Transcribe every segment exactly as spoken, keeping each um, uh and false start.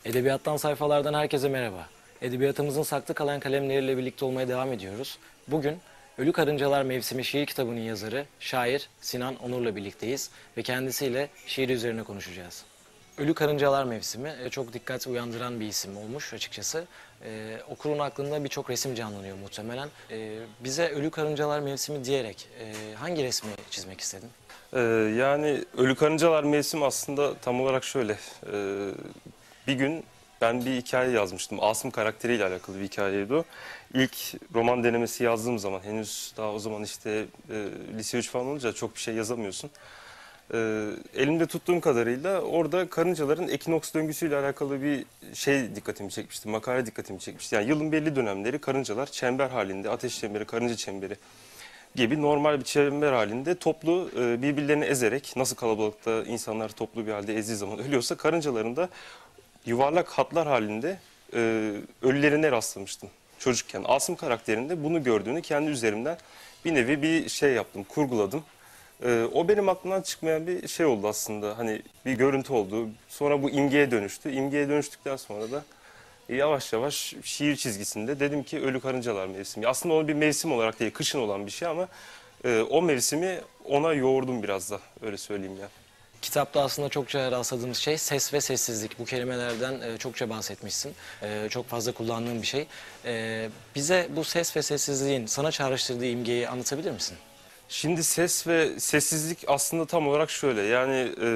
Edebiyattan sayfalardan herkese merhaba. Edebiyatımızın saklı kalan kalemleriyle birlikte olmaya devam ediyoruz. Bugün Ölü Karıncalar Mevsimi şiir kitabının yazarı, şair Sinan Onur'la birlikteyiz ve kendisiyle şiir üzerine konuşacağız. Ölü Karıncalar Mevsimi e, çok dikkat uyandıran bir isim olmuş açıkçası. E, okurun aklında birçok resim canlanıyor muhtemelen. E, bize Ölü Karıncalar Mevsimi diyerek e, hangi resmi çizmek istedin? Ee, yani Ölü Karıncalar mevsim aslında tam olarak şöyle. Ee, bir gün ben bir hikaye yazmıştım. Asım karakteriyle alakalı bir hikayeydi o. İlk roman denemesi yazdığım zaman henüz daha o zaman işte e, lise üç falan olunca çok bir şey yazamıyorsun. Ee, elimde tuttuğum kadarıyla orada karıncaların ekinoks döngüsüyle alakalı bir şey dikkatimi çekmişti. Makale dikkatimi çekmişti. Yani yılın belli dönemleri karıncalar çember halinde, ateş çemberi, karınca çemberi gibi normal bir çember halinde toplu e, birbirlerini ezerek, nasıl kalabalıkta insanlar toplu bir halde ezdiği zaman ölüyorsa, karıncaların da yuvarlak hatlar halinde e, ölülerine rastlamıştım çocukken. Asım karakterinde bunu gördüğünü kendi üzerimden bir nevi bir şey yaptım, kurguladım. E, o benim aklımdan çıkmayan bir şey oldu aslında. Hani bir görüntü oldu. Sonra bu imgeye dönüştü. İmgeye dönüştükten sonra da yavaş yavaş şiir çizgisinde dedim ki Ölü Karıncalar Mevsimi. Aslında onu bir mevsim olarak değil, kışın olan bir şey ama e, o mevsimi ona yoğurdum biraz da, öyle söyleyeyim ya. Kitapta aslında çokça rastladığımız şey ses ve sessizlik. Bu kelimelerden e, çokça bahsetmişsin. E, çok fazla kullandığın bir şey. E, bize bu ses ve sessizliğin sana çağrıştırdığı imgeyi anlatabilir misin? Şimdi ses ve sessizlik aslında tam olarak şöyle, yani e,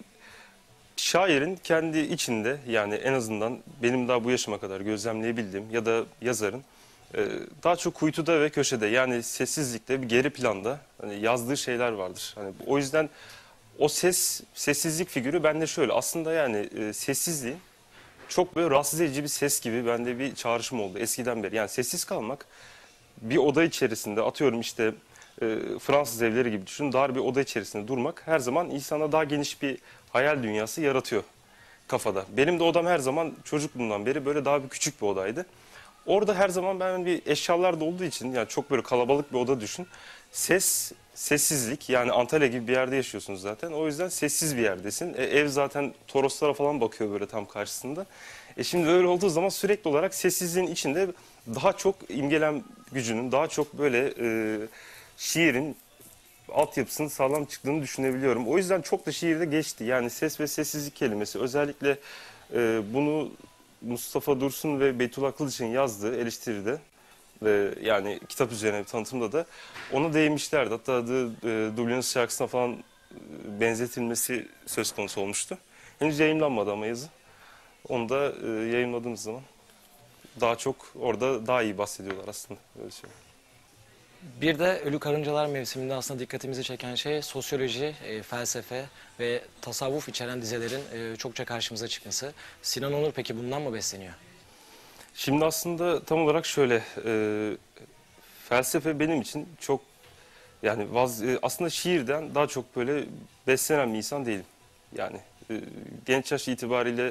şairin kendi içinde, yani en azından benim daha bu yaşıma kadar gözlemleyebildiğim ya da yazarın e, daha çok kuytuda ve köşede, yani sessizlikte, bir geri planda hani yazdığı şeyler vardır. Hani o yüzden o ses, sessizlik figürü bende şöyle aslında, yani e, sessizliğin çok böyle rahatsız edici bir ses gibi bende bir çağrışım oldu eskiden beri. Yani sessiz kalmak, bir oda içerisinde, atıyorum işte e, Fransız evleri gibi düşün, dar bir oda içerisinde durmak her zaman insana daha geniş bir hayal dünyası yaratıyor kafada. Benim de odam her zaman çocukluğumdan beri böyle daha bir küçük bir odaydı. Orada her zaman ben bir eşyalar da olduğu için, yani çok böyle kalabalık bir oda düşün. Ses, sessizlik, yani Antalya gibi bir yerde yaşıyorsunuz zaten. O yüzden sessiz bir yerdesin. E, ev zaten Toroslara falan bakıyor böyle tam karşısında. E şimdi öyle olduğu zaman sürekli olarak sessizliğin içinde daha çok imgelem gücünün, daha çok böyle e, şiirin altyapısının sağlam çıktığını düşünebiliyorum. O yüzden çok da şiirde geçti. Yani ses ve sessizlik kelimesi, özellikle e, bunu Mustafa Dursun ve Beytullah Kılıç'ın yazdığı eleştiride, e, yani kitap üzerine bir tanıtımda da ona değinmişlerdi. Hatta adı e, Dublin şarkısına falan e, benzetilmesi söz konusu olmuştu. Henüz yayınlanmadı ama yazı. Onu da e, yayınladığımız zaman daha çok orada daha iyi bahsediyorlar aslında. Öyle söyleyeyim. Bir de Ölü Karıncalar Mevsimi'nde aslında dikkatimizi çeken şey sosyoloji, e, felsefe ve tasavvuf içeren dizelerin e, çokça karşımıza çıkması. Sinan Onur peki bundan mı besleniyor? Şimdi aslında tam olarak şöyle, e, felsefe benim için çok, yani vaz, e, aslında şiirden daha çok böyle beslenen bir insan değilim. Yani e, genç yaş itibariyle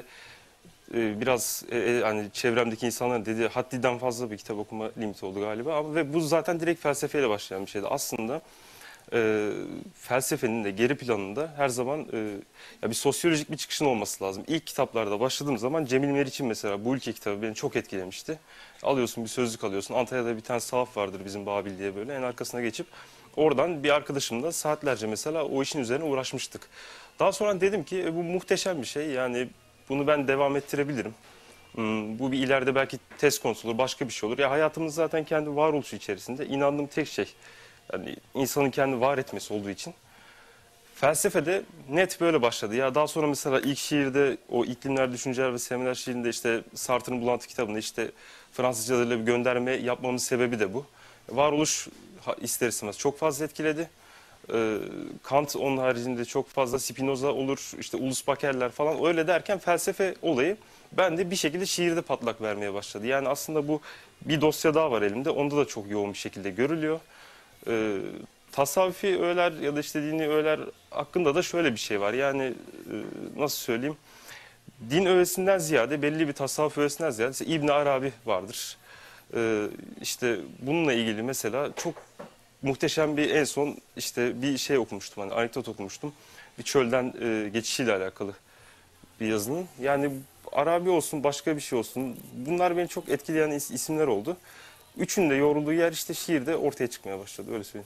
e, biraz e, e, hani çevremdeki insanların dediği haddiden fazla bir kitap okuma limiti oldu galiba. Ama ve bu zaten direkt felsefeyle başlayan bir şeydi. Aslında e, felsefenin de geri planında her zaman e, ya bir sosyolojik bir çıkışın olması lazım. İlk kitaplarda başladığım zaman Cemil Meriç'in mesela Bu Ülke kitabı beni çok etkilemişti. Alıyorsun bir sözlük alıyorsun. Antalya'da bir tane sahaf vardır bizim Babil diye, böyle en arkasına geçip oradan bir arkadaşımla saatlerce mesela o işin üzerine uğraşmıştık. Daha sonra dedim ki e, bu muhteşem bir şey, yani bunu ben devam ettirebilirim. Hmm, bu bir ileride belki test konusu olur, başka bir şey olur. Ya hayatımız zaten kendi varoluşu içerisinde. İnandığım tek şey, yani insanın kendi var etmesi olduğu için. Felsefede net böyle başladı. Ya daha sonra mesela ilk şiirde, o iklimler, düşünceler ve sevmeler şiirinde, işte Sartre'ın Bulantı kitabında işte Fransızcalarıyla bir gönderme yapmamın sebebi de bu. Varoluş ha- ister istemez çok fazla etkiledi. Ee, Kant onun haricinde çok fazla, Spinoza olur, işte Ulus Bakerler falan, öyle derken felsefe olayı bende bir şekilde şiirde patlak vermeye başladı. Yani aslında bu bir dosya daha var elimde. Onda da çok yoğun bir şekilde görülüyor. Ee, Tasavvufi öğeler ya da işte dini öğeler hakkında da şöyle bir şey var. Yani e, nasıl söyleyeyim? Din öğesinden ziyade, belli bir tasavvuf öğesinden ziyade işte İbn Arabi vardır. Ee, işte bununla ilgili mesela çok muhteşem bir, en son işte bir şey okumuştum, hani anekdot okumuştum. Bir çölden e, geçişiyle alakalı bir yazının. Yani Arabi olsun, başka bir şey olsun. Bunlar beni çok etkileyen is- isimler oldu. Üçün de yorulduğu yer işte şiirde ortaya çıkmaya başladı, öyle söyleyeyim.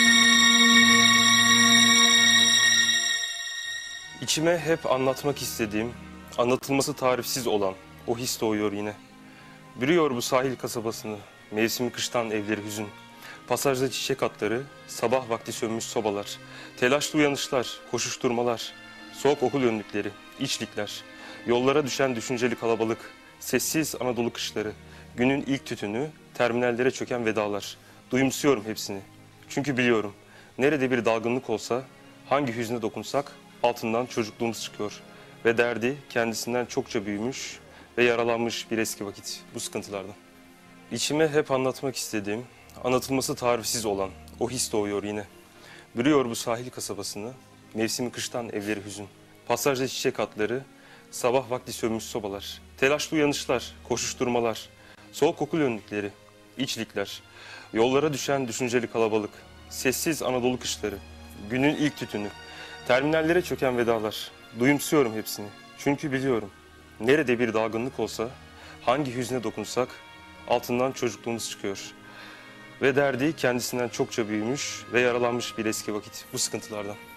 İçime hep anlatmak istediğim, anlatılması tarifsiz olan o his doğuyor yine. Bürüyor bu sahil kasabasını, mevsimi kıştan evleri hüzün. Pasajda çiçek atları, sabah vakti sönmüş sobalar, telaşlı uyanışlar, koşuşturmalar, soğuk okul önlükleri, içlikler, yollara düşen düşünceli kalabalık, sessiz Anadolu kışları, günün ilk tütünü, terminallere çöken vedalar. Duyumsuyorum hepsini. Çünkü biliyorum, nerede bir dalgınlık olsa, hangi hüzne dokunsak, altından çocukluğumuz çıkıyor. Ve derdi kendisinden çokça büyümüş ve yaralanmış bir eski vakit bu sıkıntılardan. İçime hep anlatmak istediğim, anlatılması tarifsiz olan o his doğuyor yine. Bürüyor bu sahil kasabasını, mevsimi kıştan evleri hüzün. Pasajda çiçek atları, sabah vakti sönmüş sobalar, telaşlı uyanışlar, koşuşturmalar, soğuk okul önlükleri, içlikler, yollara düşen düşünceli kalabalık, sessiz Anadolu kışları, günün ilk tütünü, terminallere çöken vedalar. Duyumsuyorum hepsini. Çünkü biliyorum, nerede bir dalgınlık olsa, hangi hüzne dokunsak, altından çocukluğumuz çıkıyor. Ve derdi kendisinden çokça büyümüş ve yaralanmış bir eski vakit bu sıkıntılardan.